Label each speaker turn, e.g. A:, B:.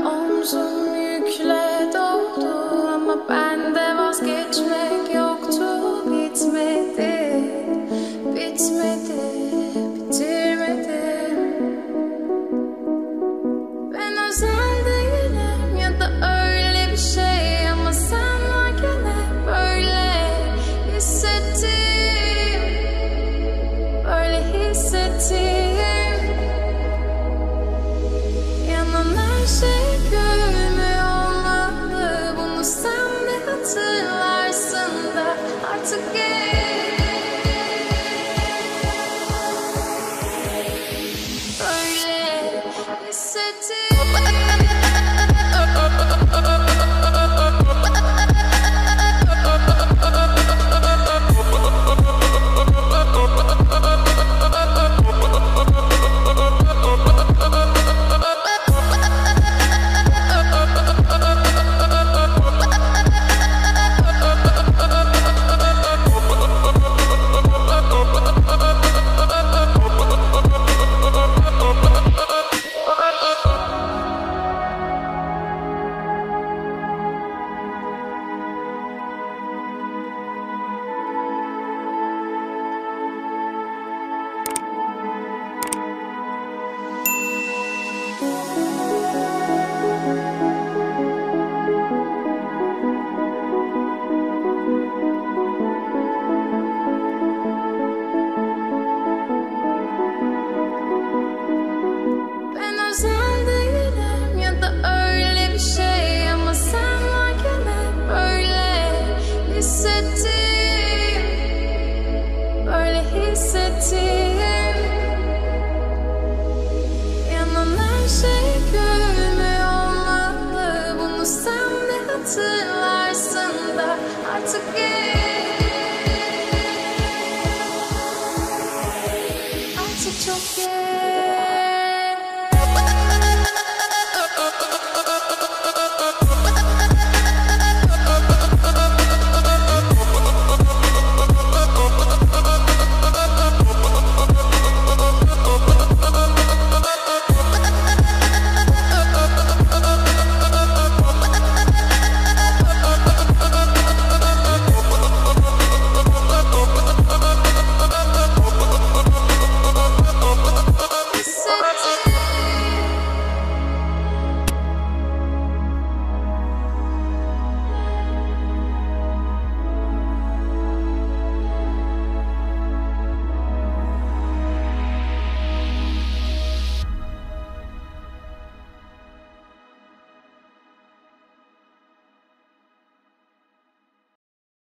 A: Omzum yükle doldu ama bende vazgeçmek yoktu. Bitmedi, bitmedi, bitirmedim. Ben özel değilim ya da öyle bir şey, ama sen varken hep böyle hissettim, böyle hissettim. Yanan her şey görünmüyor olmalı, bunu sen de hatırlarsın da artık böyle hissettim.